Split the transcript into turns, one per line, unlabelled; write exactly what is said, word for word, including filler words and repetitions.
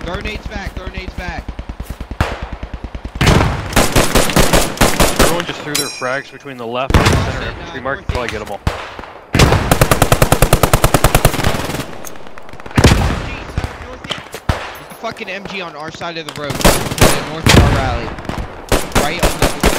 Throw nades back, throw nades back.
Everyone just threw their frags between the left and the center infantry mark until I get them all.
There's a fucking M G on our side of the road, to the north of our rally. Right on the